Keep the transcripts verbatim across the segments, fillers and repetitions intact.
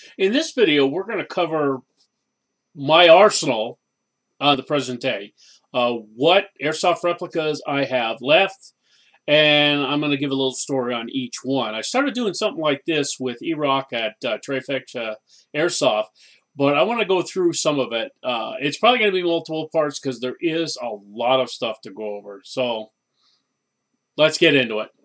In this video, we're going to cover my arsenal on the present day, uh, what airsoft replicas I have left, and I'm going to give a little story on each one. I started doing something like this with E-Rock at uh, Trifecta Airsoft, but I want to go through some of it. Uh, it's probably going to be multiple parts because there is a lot of stuff to go over. So let's get into it.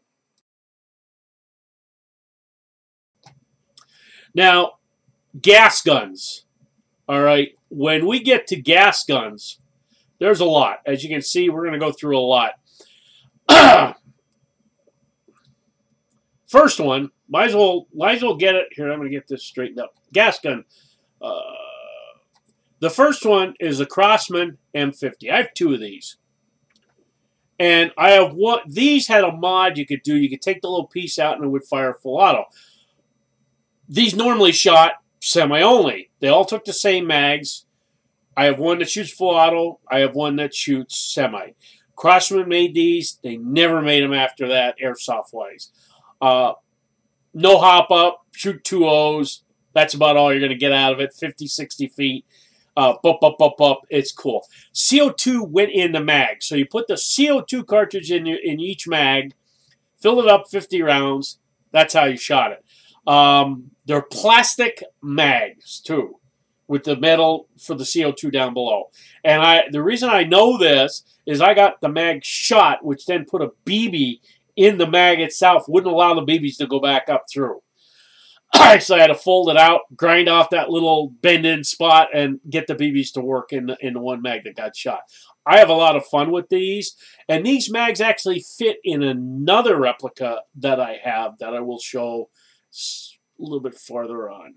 Now, gas guns. All right, when we get to gas guns, there's a lot. As you can see, we're going to go through a lot. First one, might as well, might as well get it. Here, I'm going to get this straightened up. Gas gun. Uh, the first one is a Crosman M fifty. I have two of these. And I have one. These had a mod you could do. You could take the little piece out and it would fire full auto. These normally shot semi-only. They all took the same mags. I have one that shoots full auto. I have one that shoots semi. Crosman made these. They never made them after that, airsoft-wise. Uh, no hop-up, shoot two O's. That's about all you're going to get out of it. fifty, sixty feet. Uh, up, up, up, up. It's cool. C O two went in the mag. So you put the C O two cartridge in, your, in each mag, fill it up fifty rounds. That's how you shot it. Um, they're plastic mags, too, with the metal for the C O two down below. And I, the reason I know this is I got the mag shot, which then put a B B in the mag itself, wouldn't allow the B Bs to go back up through. So I had to fold it out, grind off that little bend-in spot, and get the B Bs to work in the, in the one mag that got shot. I have a lot of fun with these, and these mags actually fit in another replica that I have that I will show a little bit farther on.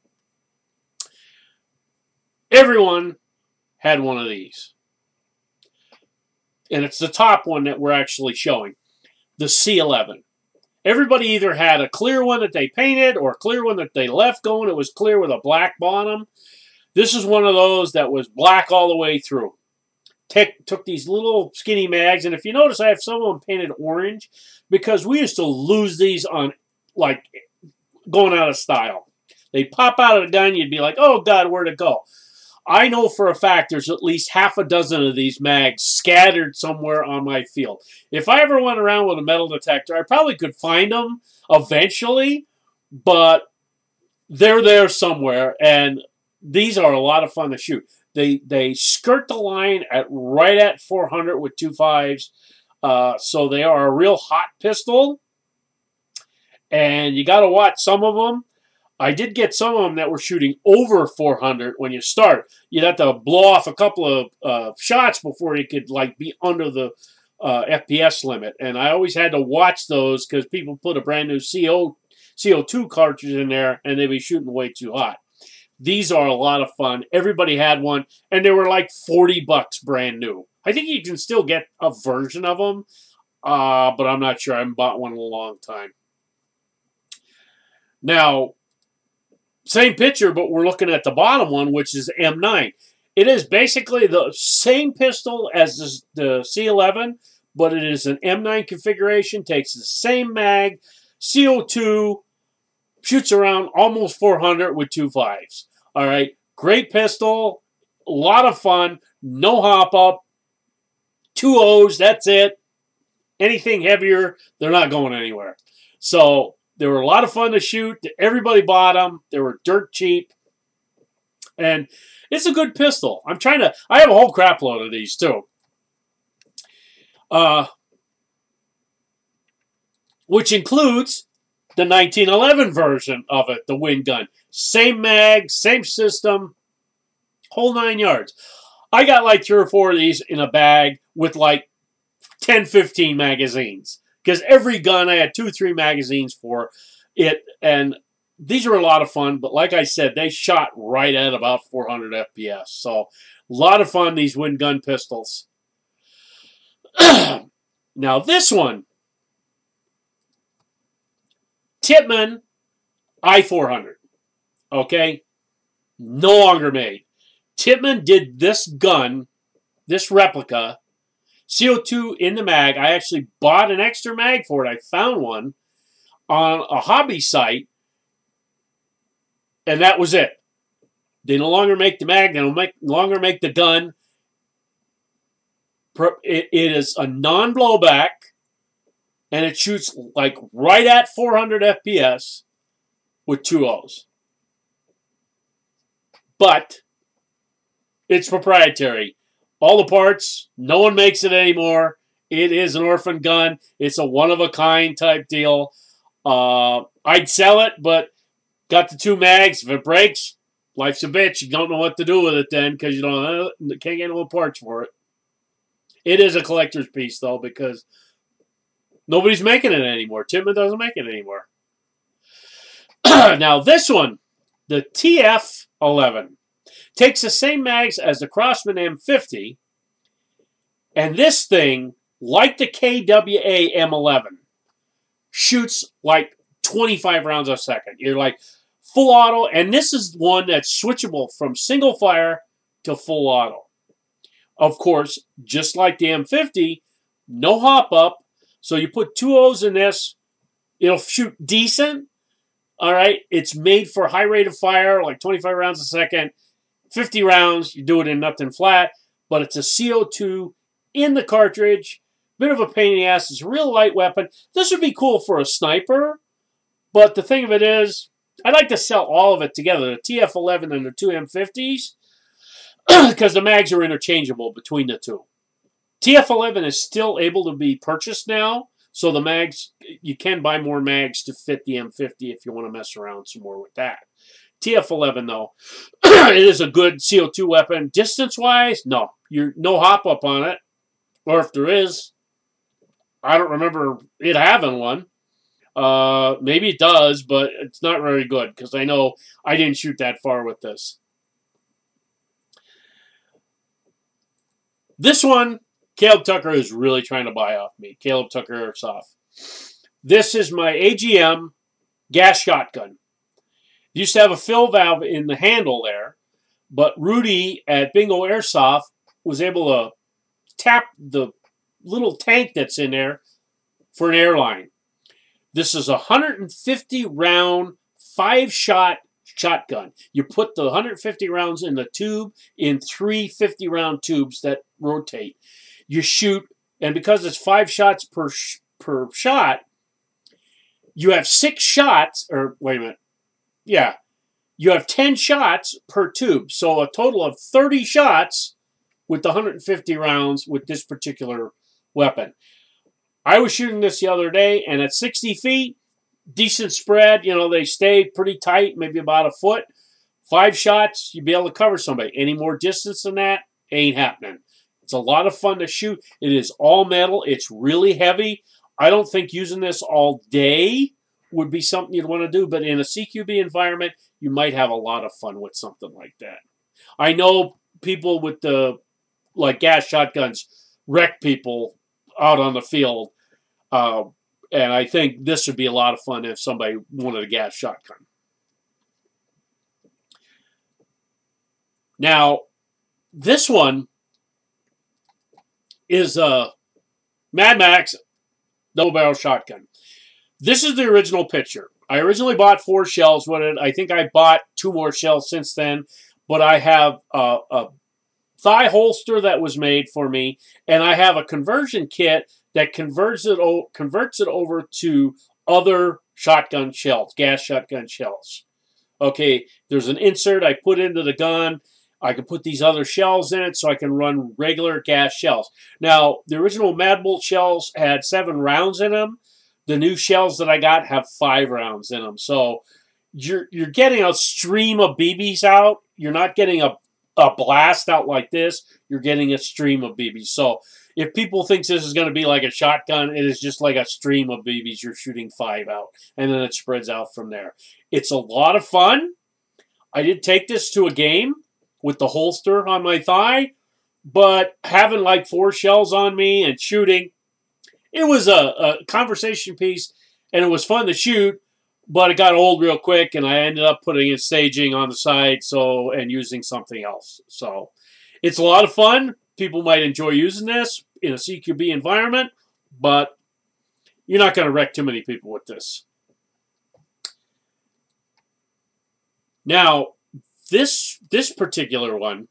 Everyone had one of these. And it's the top one that we're actually showing. The C eleven. Everybody either had a clear one that they painted or a clear one that they left going. It was clear with a black bottom. This is one of those that was black all the way through. Take, took these little skinny mags. And if you notice, I have some of them painted orange because we used to lose these on, like, going out of style. They'd pop out of the gun, you'd be like, oh God, where'd it go? I know for a fact there's at least half a dozen of these mags scattered somewhere on my field. If I ever went around with a metal detector, I probably could find them eventually, but they're there somewhere, and these are a lot of fun to shoot. They they skirt the line at right at four hundred with two fives, uh, so they are a real hot pistol. And you got to watch some of them. I did get some of them that were shooting over four hundred when you start. You'd have to blow off a couple of uh, shots before you could like be under the uh, F P S limit. And I always had to watch those because people put a brand new C O two cartridge in there and they'd be shooting way too hot. These are a lot of fun. Everybody had one, and they were like forty bucks brand new. I think you can still get a version of them, uh, but I'm not sure. I haven't bought one in a long time. Now, same picture, but we're looking at the bottom one, which is M nine. It is basically the same pistol as the C eleven, but it is an M nine configuration, takes the same mag, C O two, shoots around almost four hundred with two fives. All right, great pistol, a lot of fun, no hop-up, two O's, that's it. Anything heavier, they're not going anywhere. So they were a lot of fun to shoot. Everybody bought them. They were dirt cheap. And it's a good pistol. I'm trying to... I have a whole crap load of these, too. Uh, which includes the nineteen eleven version of it, the Wind Gun. Same mag, same system, whole nine yards. I got like three or four of these in a bag with like ten, fifteen magazines. Because every gun, I had two, three magazines for it. And these are a lot of fun. But like I said, they shot right at about four hundred F P S. So a lot of fun, these Wind Gun pistols. Now this one. Tippmann I four hundred. Okay? No longer made. Tippmann did this gun, this replica, C O two in the mag. I actually bought an extra mag for it. I found one on a hobby site And that was it. They no longer make the mag. They no make, longer make the gun. It, it is a non-blowback, and it shoots like right at four hundred F P S with two O's. But it's proprietary. All the parts, no one makes it anymore. It is an orphan gun. It's a one-of-a-kind type deal. Uh, I'd sell it, but got the two mags. If it breaks, life's a bitch. You don't know what to do with it then because you don't can't get no parts for it. It is a collector's piece, though, because nobody's making it anymore. Tippmann doesn't make it anymore. Now, this one, the T F eleven, takes the same mags as the Crosman M fifty, and this thing, like the K W A M eleven, shoots like twenty-five rounds a second. You're like full auto, and this is one that's switchable from single fire to full auto. Of course, just like the M fifty, no hop up, so you put two O's in this, it'll shoot decent. All right, it's made for high rate of fire, like twenty-five rounds a second, fifty rounds, you do it in nothing flat, but it's a C O two in the cartridge. Bit of a pain in the ass. It's a real light weapon. This would be cool for a sniper, but the thing of it is, I'd like to sell all of it together, the T F eleven and the two M fifties, because the mags are interchangeable between the two. T F eleven is still able to be purchased now, so the mags, you can buy more mags to fit the M fifty if you want to mess around some more with that. T F eleven, though, it is a good C O two weapon. Distance-wise, no. You're no hop-up on it. Or if there is, I don't remember it having one. Uh, maybe it does, but it's not very good, because I know I didn't shoot that far with this. This one, Caleb Tucker is really trying to buy off me. Caleb Tucker Airsoft. This is my A G M gas shotgun. It used to have a fill valve in the handle there, but Rudy at Bingo Airsoft was able to tap the little tank that's in there for an airline. This is a one hundred fifty round, five-shot shotgun. You put the one hundred fifty rounds in the tube in three fifty round tubes that rotate. You shoot, and because it's five shots per sh per shot, you have six shots, or wait a minute, yeah, you have ten shots per tube, so a total of thirty shots with the one hundred fifty rounds with this particular weapon. I was shooting this the other day, and at sixty feet, decent spread, you know, they stay pretty tight, maybe about a foot. Five shots, you'd be able to cover somebody. Any more distance than that, ain't happening. It's a lot of fun to shoot. It is all metal. It's really heavy. I don't think using this all day would be something you'd want to do, but in a C Q B environment, you might have a lot of fun with something like that. I know people with the, like, gas shotguns wreck people out on the field, uh, and I think this would be a lot of fun if somebody wanted a gas shotgun. Now, this one is a Mad Max double barrel shotgun. This is the original picture. I originally bought four shells with it. I think I bought two more shells since then, but I have a, a thigh holster that was made for me, and I have a conversion kit that converts it, converts it over to other shotgun shells, gas shotgun shells. Okay, there's an insert I put into the gun. I can put these other shells in it so I can run regular gas shells. Now, the original Mad Bolt shells had seven rounds in them. The new shells that I got have five rounds in them. So you're, you're getting a stream of B Bs out. You're not getting a, a blast out like this. You're getting a stream of B Bs. So if people think this is going to be like a shotgun, it is just like a stream of B Bs. You're shooting five out, and then it spreads out from there. It's a lot of fun. I did take this to a game with the holster on my thigh, but having like four shells on me and shooting, it was a, a conversation piece, and it was fun to shoot, but it got old real quick, and I ended up putting it staging on the side so and using something else. So it's a lot of fun. People might enjoy using this in a C Q B environment, but you're not going to wreck too many people with this. Now, this this particular one,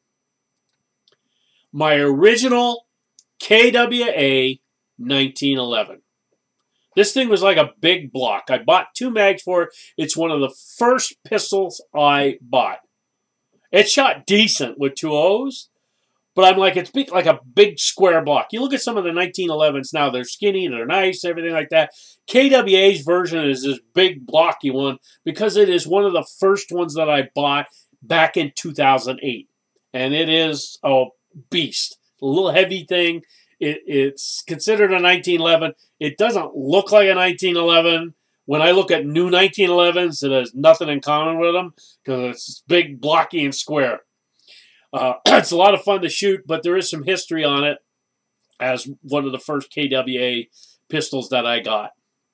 my original K W A nineteen eleven. This thing was like a big block. I bought two mags for it. It's one of the first pistols I bought. It shot decent with two O's, but I'm like, it's big, like a big square block. You look at some of the nineteen elevens now, they're skinny, they're nice, everything like that. K W A's version is this big blocky one because it is one of the first ones that I bought back in two thousand eight. And it is a beast. A little heavy thing. It, it's considered a nineteen eleven. It doesn't look like a nineteen eleven. When I look at new nineteen elevens, it has nothing in common with them because it's big, blocky, and square. Uh, it's a lot of fun to shoot, but there is some history on it as one of the first K W A pistols that I got.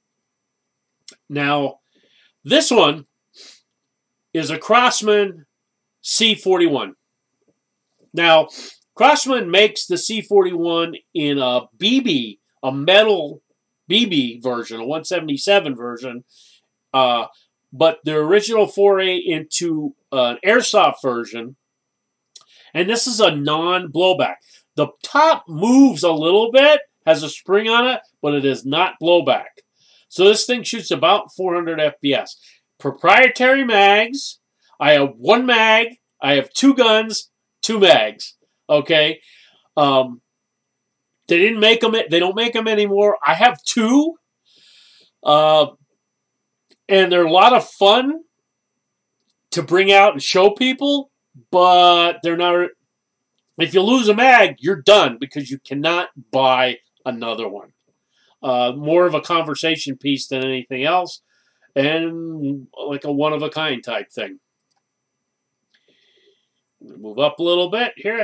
Now, this one is a Crosman C forty-one. Now, Crosman makes the C forty-one in a B B, a metal B B version, a one seventy-seven version, uh, but the original foray into an airsoft version, and this is a non-blowback. The top moves a little bit, has a spring on it, but it is not blowback. So this thing shoots about four hundred F P S. Proprietary mags. I have one mag. I have two guns, two mags. Okay, um, they didn't make them. They don't make them anymore. I have two, uh, and they're a lot of fun to bring out and show people. But they're not. If you lose a mag, you're done because you cannot buy another one. Uh, more of a conversation piece than anything else, and like a one of a kind type thing. Move up a little bit here.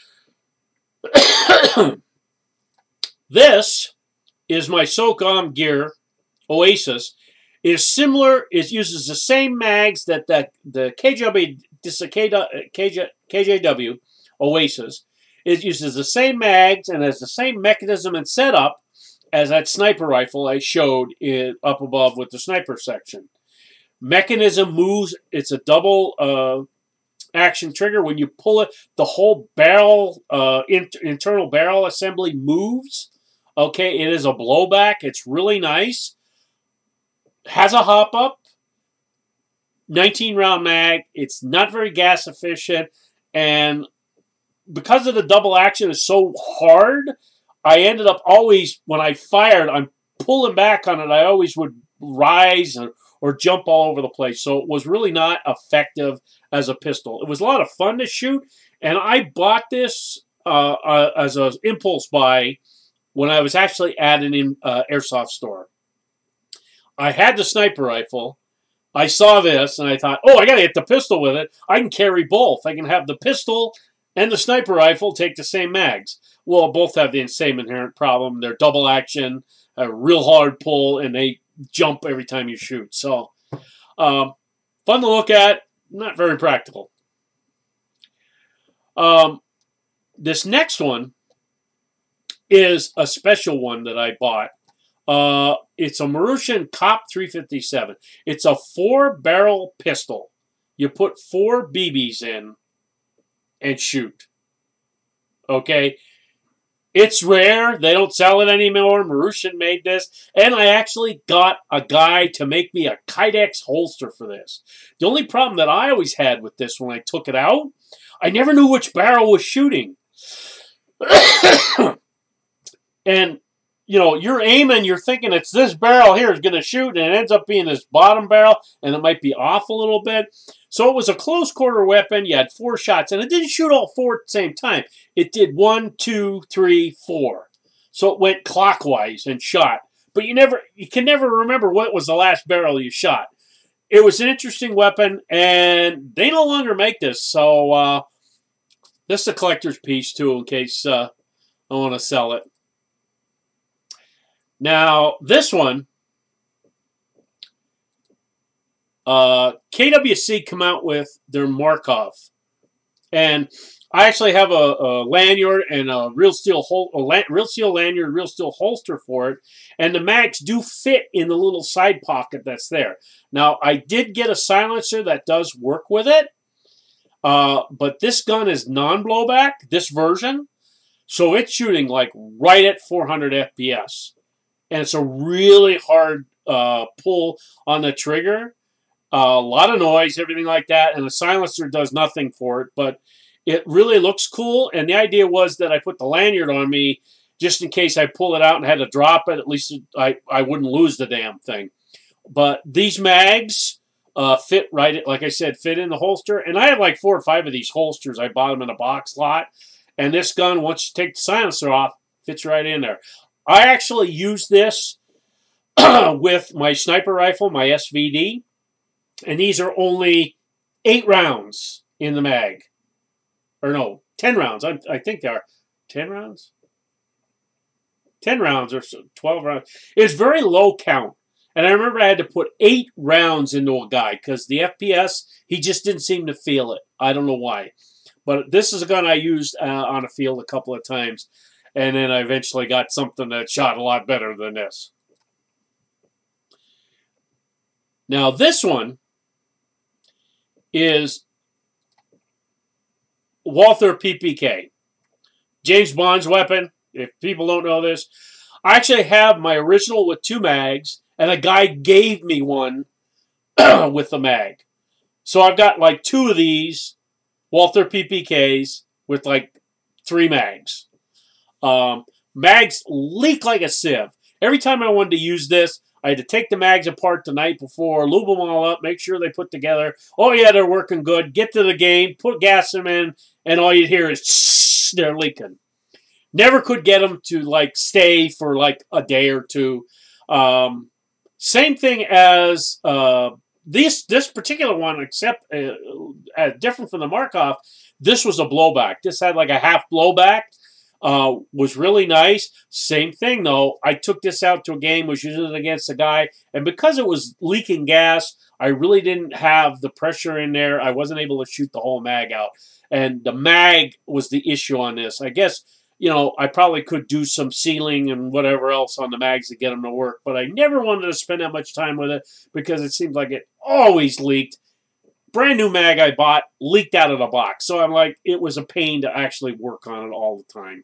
This is my SOCOM gear, Oasis. It is similar. It uses the same mags that the, the K J W, this is a K J W Oasis. It uses the same mags and has the same mechanism and setup as that sniper rifle I showed in, up above with the sniper section. Mechanism moves. It's a double uh, action trigger. When you pull it, the whole barrel, uh, in, internal barrel assembly moves. Okay, it is a blowback. It's really nice. Has a hop up. nineteen round mag. It's not very gas efficient. And because of the double action is so hard, I ended up always, when I fired, I'm pulling back on it. I always would rise or, or jump all over the place. So it was really not effective as a pistol. It was a lot of fun to shoot. And I bought this uh, uh, as an impulse buy when I was actually at an in, uh, airsoft store. I had the sniper rifle. I saw this and I thought, oh, I got to get the pistol with it. I can carry both. I can have the pistol and the sniper rifle take the same mags. Well, both have the same inherent problem. They're double action, a real hard pull, and they jump every time you shoot. So, um, fun to look at, not very practical. Um, this next one is a special one that I bought. Uh, it's a Maruchan Cop three fifty-seven. It's a four-barrel pistol. You put four B Bs in and shoot. Okay? It's rare. They don't sell it anymore. Maruchan made this. And I actually got a guy to make me a Kydex holster for this. The only problem that I always had with this when I took it out, I never knew which barrel was shooting. And, you know, you're aiming, you're thinking it's this barrel here is going to shoot, and it ends up being this bottom barrel, and it might be off a little bit. So it was a close quarter weapon. You had four shots, and it didn't shoot all four at the same time. It did one, two, three, four. So it went clockwise and shot. But you never, you can never remember what was the last barrel you shot. It was an interesting weapon, and they no longer make this. So uh, this is a collector's piece, too, in case uh, I want to sell it. Now, this one, uh, K W C come out with their Markov And I actually have a, a lanyard and a real steel hol a la real steel lanyard, real steel holster for it, and the mags do fit in the little side pocket that's there. Now, I did get a silencer that does work with it, uh, but this gun is non-blowback, this version, so it's shooting like right at four hundred F P S, and it's a really hard uh, pull on the trigger. Uh, a lot of noise, everything like that, and the silencer does nothing for it, but it really looks cool, and the idea was that I put the lanyard on me just in case I pull it out and had to drop it. At least I, I wouldn't lose the damn thing. But these mags uh, fit right, like I said, fit in the holster, and I have like four or five of these holsters. I bought them in a box lot, and this gun, once you take the silencer off, fits right in there. I actually use this with my sniper rifle, my S V D, and these are only eight rounds in the mag. Or no, ten rounds. I, I think they are. ten rounds? ten rounds or so, twelve rounds. It's very low count. And I remember I had to put eight rounds into a guy because the F P S, he just didn't seem to feel it. I don't know why. But this is a gun I used uh, on a field a couple of times. And then I eventually got something that shot a lot better than this. Now this one is Walther P P K, James Bond's weapon. If people don't know this, I actually have my original with two mags, and a guy gave me one with the mag. So I've got like two of these Walther P P Ks with like three mags. Um, mags leak like a sieve. Every time I wanted to use this, I had to take the mags apart the night before, lube them all up, make sure they put together. Oh, yeah, they're working good. Get to the game, put gas in them in, and all you'd hear is shh, they're leaking. Never could get them to, like, stay for, like, a day or two. Um, same thing as uh, this, this particular one, except uh, uh, different from the Markov, this was a blowback. This had, like, a half blowback. Uh, was really nice. Same thing, though. I took this out to a game, was using it against a guy, and because it was leaking gas, I really didn't have the pressure in there. I wasn't able to shoot the whole mag out. And the mag was the issue on this. I guess, you know, I probably could do some sealing and whatever else on the mags to get them to work, but I never wanted to spend that much time with it because it seemed like it always leaked. Brand new mag I bought leaked out of the box. So I'm like, it was a pain to actually work on it all the time.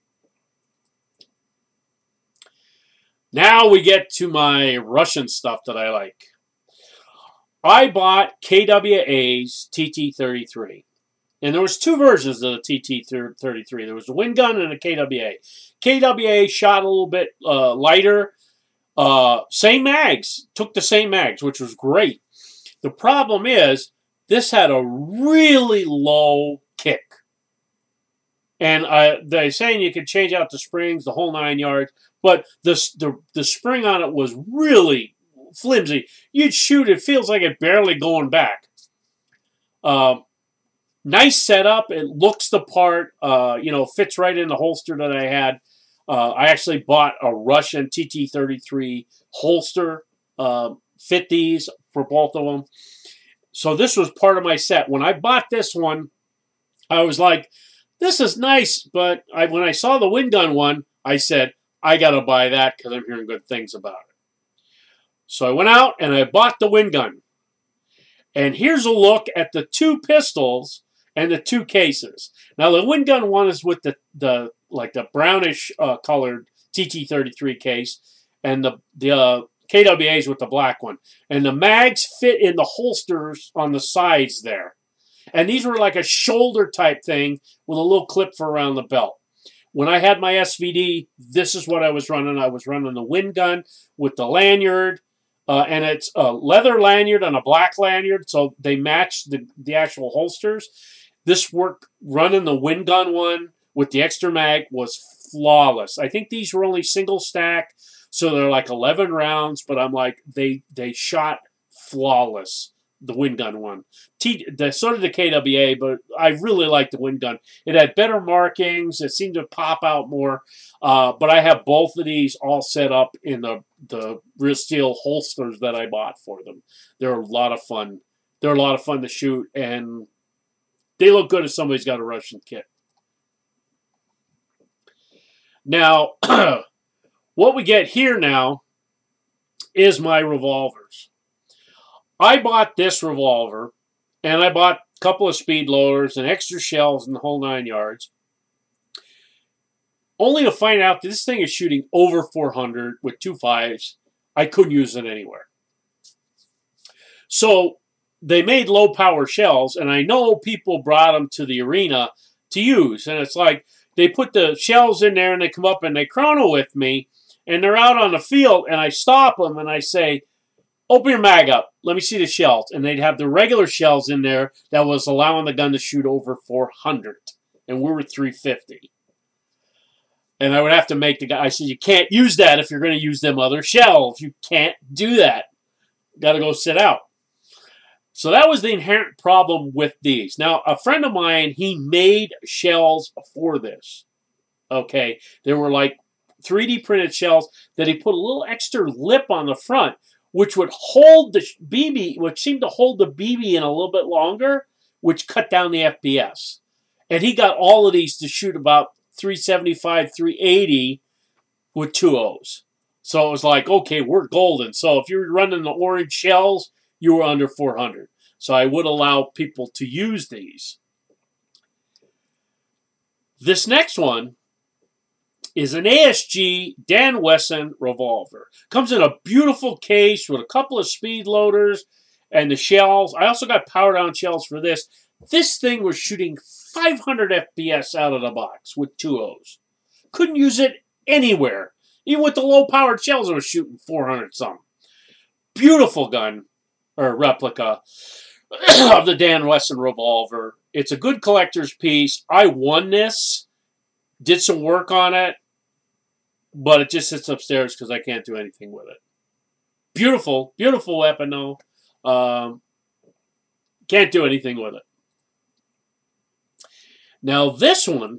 Now we get to my Russian stuff that I like. I bought K W A's T T thirty-three. And there was two versions of the T T thirty-three. There was a Wind Gun and a K W A. K W A shot a little bit uh, lighter. Uh, same mags. Took the same mags, which was great. The problem is, this had a really low kick. And uh, they're saying you could change out the springs, the whole nine yards. But the, the, the spring on it was really flimsy. You'd shoot, it feels like it barely going back. Uh, nice setup. It looks the part. Uh, you know, fits right in the holster that I had. Uh, I actually bought a Russian T T thirty-three holster. Uh, fit these for both of them. So this was part of my set. When I bought this one, I was like, this is nice. But I, when I saw the Wind Gun one, I said, I got to buy that because I'm hearing good things about it. So I went out and I bought the Wind Gun. And here's a look at the two pistols and the two cases. Now the Wind Gun one is with the, the like the brownish uh, colored T T thirty-three case, and the, the uh, K W A's with the black one. And the mags fit in the holsters on the sides there. And these were like a shoulder type thing with a little clip for around the belt. When I had my S V D, this is what I was running. I was running the Wind Gun with the lanyard. Uh, and it's a leather lanyard and a black lanyard, so they match the, the actual holsters. This work running the Wind Gun one with the extra mag was flawless. I think these were only single stack, so they're like eleven rounds, but I'm like, they they shot flawless, the Wind Gun one. T, the, so did the K W A, but I really liked the Wind Gun. It had better markings. It seemed to pop out more. Uh, but I have both of these all set up in the, the real steel holsters that I bought for them. They're a lot of fun. They're a lot of fun to shoot, and they look good if somebody's got a Russian kit. Now, what we get here now is my revolvers. I bought this revolver, and I bought a couple of speed loaders and extra shells and the whole nine yards, only to find out that this thing is shooting over four hundred with two fives. I couldn't use it anywhere. So they made low-power shells, and I know people brought them to the arena to use. And it's like they put the shells in there, and they come up and they chrono with me, and they're out on the field, and I stop them, and I say, open your mag up. Let me see the shells. And they'd have the regular shells in there that was allowing the gun to shoot over four hundred. And we were three fifty. And I would have to make the guy, I said, you can't use that if you're going to use them other shells. You can't do that. Got to go sit out. So that was the inherent problem with these. Now, a friend of mine, he made shells for this. Okay. They were like three D printed shells that he put a little extra lip on the front, which would hold the B B, which seemed to hold the B B in a little bit longer, which cut down the F P S. And he got all of these to shoot about three seventy-five, three eighty with two O's. So it was like, okay, we're golden. So if you're running the orange shells, you were under four hundred. So I would allow people to use these. This next one is an A S G Dan Wesson revolver. Comes in a beautiful case with a couple of speed loaders and the shells. I also got power down shells for this. This thing was shooting five hundred F P S out of the box with two O's. Couldn't use it anywhere. Even with the low-powered shells, it was shooting four hundred something. Beautiful gun, or replica, of the Dan Wesson revolver. It's a good collector's piece. I won this, did some work on it, but it just sits upstairs because I can't do anything with it. Beautiful, beautiful weapon, though. Um, can't do anything with it. Now, this one,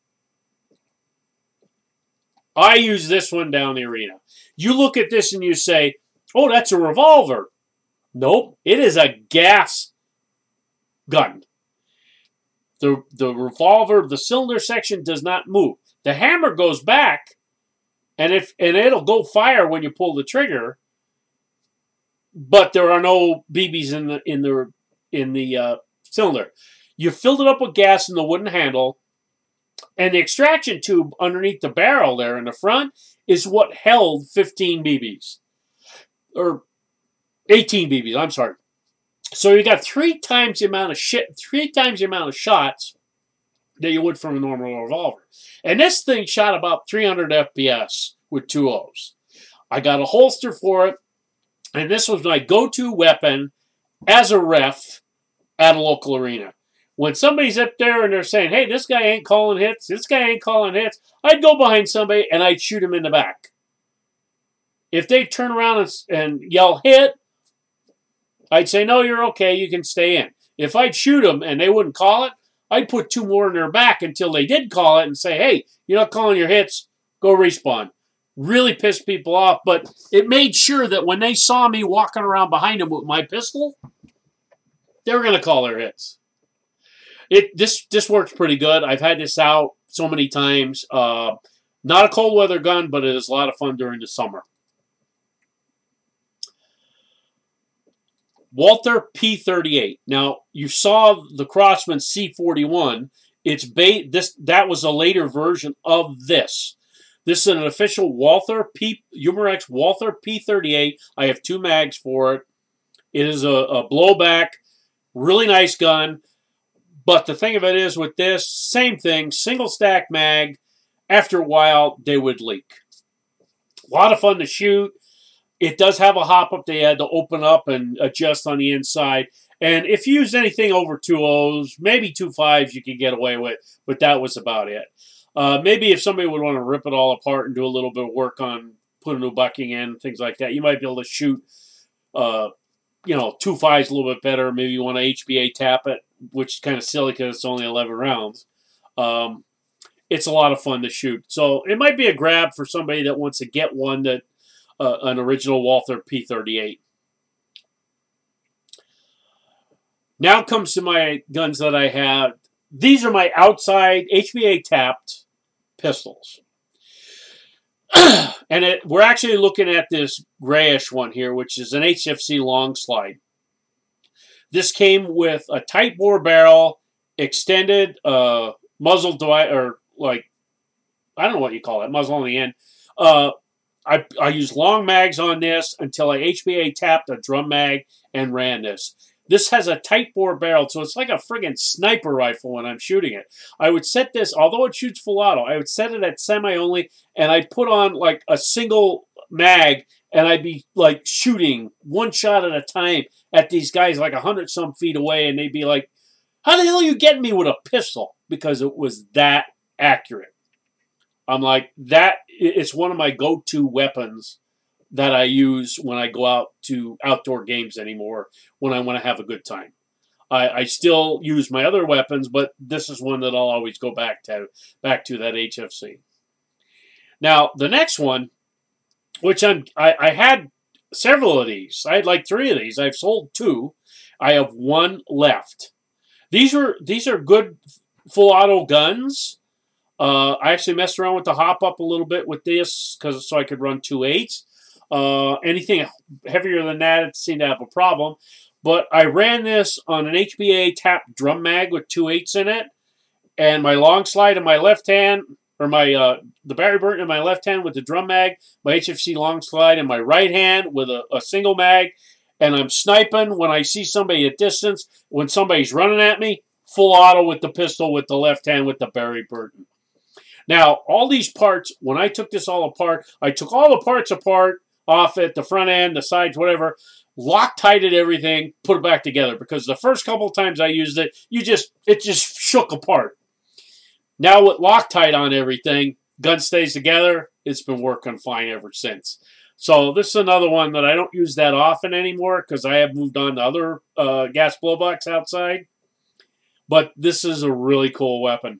I use this one down the arena. You look at this and you say, oh, that's a revolver. Nope, it is a gas gun. The, the revolver, the cylinder section does not move. The hammer goes back, and, if, and it'll go fire when you pull the trigger, but there are no B Bs in the, in the, in the uh, cylinder. You filled it up with gas in the wooden handle, and the extraction tube underneath the barrel there in the front is what held fifteen B Bs. Or eighteen B Bs, I'm sorry. So you got three times the amount of shit, three times the amount of shots that you would from a normal revolver. And this thing shot about three hundred F P S with two O's. I got a holster for it, and this was my go-to weapon as a ref at a local arena. When somebody's up there and they're saying, hey, this guy ain't calling hits, this guy ain't calling hits, I'd go behind somebody and I'd shoot him in the back. If they turn around and, and yell hit, I'd say, no, you're okay, you can stay in. If I'd shoot them and they wouldn't call it, I'd put two more in their back until they did call it and say, hey, you're not calling your hits, go respawn. Really pissed people off, but it made sure that when they saw me walking around behind them with my pistol, they were going to call their hits. It this this works pretty good. I've had this out so many times. Uh, not a cold weather gun, but it is a lot of fun during the summer. Walther P thirty-eight. Now you saw the Crosman C forty-one. It's ba this that was a later version of this. This is an official Walther P Umarex Walther P thirty-eight. I have two mags for it. It is a, a blowback, really nice gun. But the thing of it is with this, same thing, single stack mag. After a while, they would leak. A lot of fun to shoot. It does have a hop-up they had to open up and adjust on the inside. And if you used anything over two O's, maybe two fives you could get away with, but that was about it. Uh, maybe if somebody would want to rip it all apart and do a little bit of work on put a new bucking in, things like that, you might be able to shoot, uh, you know, two fives a little bit better. Maybe you want to H B A tap it, which is kind of silly because it's only eleven rounds. Um, it's a lot of fun to shoot. So it might be a grab for somebody that wants to get one that uh, an original Walther P thirty-eight. Now comes to my guns that I have. These are my outside H B A tapped pistols. And it, we're actually looking at this grayish one here, which is an H F C long slide. This came with a tight bore barrel, extended uh, muzzle device, or like, I don't know what you call it, muzzle on the end. Uh, I, I used long mags on this until I H B A tapped a drum mag and ran this. This has a tight bore barrel, so it's like a friggin' sniper rifle when I'm shooting it. I would set this, although it shoots full auto, I would set it at semi-only, and I'd put on like a single mag, and I'd be like shooting one shot at a time at these guys like a hundred some feet away, and they'd be like, how the hell are you getting me with a pistol? Because it was that accurate. I'm like, that, it's one of my go-to weapons that I use when I go out to outdoor games anymore, when I want to have a good time. I, I still use my other weapons, but this is one that I'll always go back to, back to that H F C. Now, the next one, which I'm, I, I had several of these. I had like three of these. I've sold two. I have one left. These are, these are good full auto guns. Uh, I actually messed around with the hop up a little bit with this, because so I could run two eights. Uh, anything heavier than that, it seemed to have a problem. But I ran this on an H B A tapped drum mag with two eights in it, and my long slide in my left hand, or my uh, the Barry Burton in my left hand with the drum mag, my H F C long slide in my right hand with a, a single mag, and I'm sniping when I see somebody at distance. When somebody's running at me, full auto with the pistol with the left hand with the Barry Burton. Now, all these parts, when I took this all apart, I took all the parts apart, off it, the front end, the sides, whatever, Loctited everything, put it back together, because the first couple of times I used it, you just it just shook apart. Now with Loctite on everything, gun stays together. It's been working fine ever since. So this is another one that I don't use that often anymore, because I have moved on to other uh, gas blowbacks outside. But this is a really cool weapon.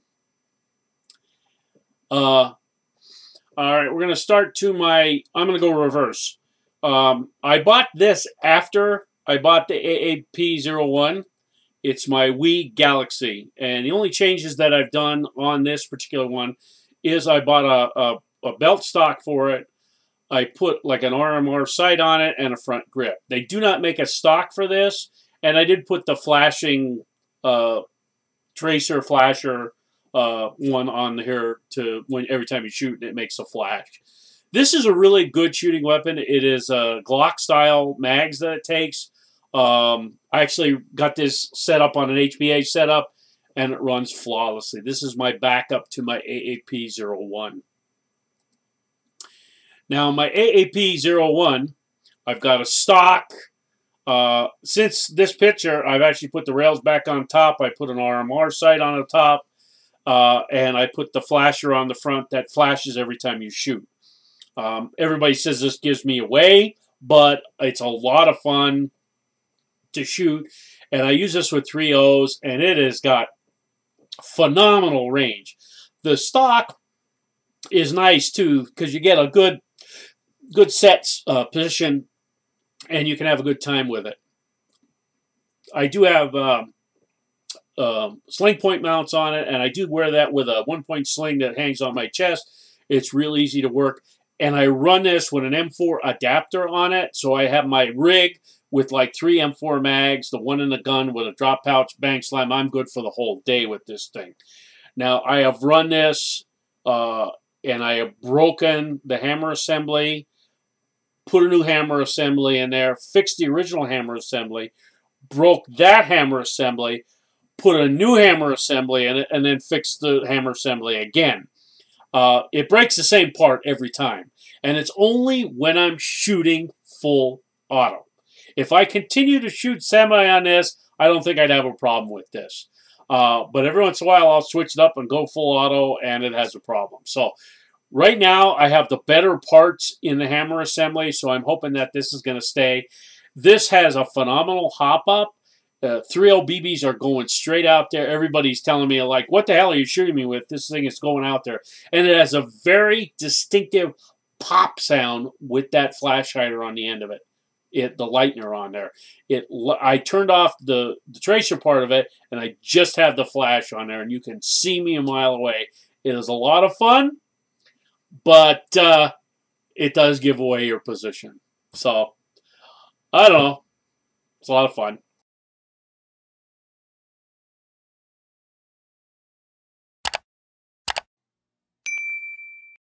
Uh, all right, we're going to start to my, I'm going to go reverse. Um, I bought this after I bought the A A P zero one. It's my Wii Galaxy. And the only changes that I've done on this particular one is I bought a, a, a belt stock for it. I put like an R M R sight on it and a front grip. They do not make a stock for this. And I did put the flashing uh, tracer flasher uh, one on here to when every time you shoot it makes a flash. This is a really good shooting weapon. It is a Glock style mags that it takes. Um, I actually got this set up on an H B A setup and it runs flawlessly. This is my backup to my A A P zero one. Now my A A P zero one, I've got a stock. Uh, since this picture, I've actually put the rails back on top. I put an R M R sight on the top. Uh, and I put the flasher on the front that flashes every time you shoot. Um, everybody says this gives me away, but it's a lot of fun to shoot. And I use this with three O's, and it has got phenomenal range. The stock is nice, too, because you get a good, good set uh, position, and you can have a good time with it. I do have uh, uh, sling point mounts on it, and I do wear that with a one-point sling that hangs on my chest. It's real easy to work. And I run this with an M four adapter on it. So I have my rig with like three M four mags, the one in the gun with a drop pouch, bang slam. I'm good for the whole day with this thing. Now, I have run this, uh, and I have broken the hammer assembly, put a new hammer assembly in there, fixed the original hammer assembly, broke that hammer assembly, put a new hammer assembly in it, and then fixed the hammer assembly again. Uh, it breaks the same part every time. And it's only when I'm shooting full auto. If I continue to shoot semi on this, I don't think I'd have a problem with this. Uh, but every once in a while, I'll switch it up and go full auto, and it has a problem. So right now, I have the better parts in the hammer assembly, so I'm hoping that this is going to stay. This has a phenomenal hop-up. Uh, three oh B Bs are going straight out there. Everybody's telling me, like, what the hell are you shooting me with? This thing is going out there. And it has a very distinctive pop sound with that flash hider on the end of it. it the lightener on there. It I turned off the, the tracer part of it, and I just have the flash on there, and you can see me a mile away. It is a lot of fun, but uh, it does give away your position. So, I don't know. It's a lot of fun.